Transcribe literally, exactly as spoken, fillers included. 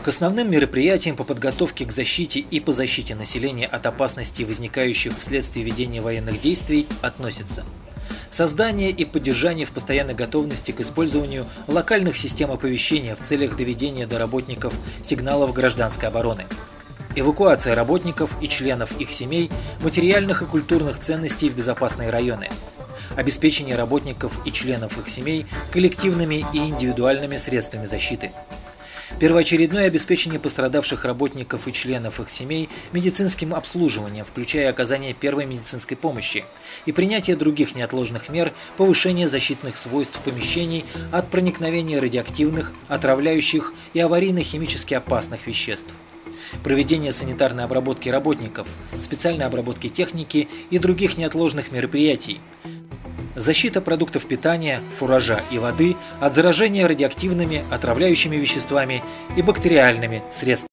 основным мероприятиям по подготовке к защите и по защите населения от опасностей, возникающих вследствие ведения военных действий, относятся создание и поддержание в постоянной готовности к использованию локальных систем оповещения в целях доведения до работников сигналов гражданской обороны, эвакуация работников и членов их семей материальных и культурных ценностей в безопасные районы, обеспечение работников и членов их семей коллективными и индивидуальными средствами защиты, первоочередное обеспечение пострадавших работников и членов их семей медицинским обслуживанием, включая оказание первой медицинской помощи, и принятие других неотложных мер повышения защитных свойств помещений от проникновения радиоактивных, отравляющих и аварийно-химически опасных веществ, проведение санитарной обработки работников, специальной обработки техники и других неотложных мероприятий, защита продуктов питания, фуража и воды от заражения радиоактивными, отравляющими веществами и бактериальными средствами.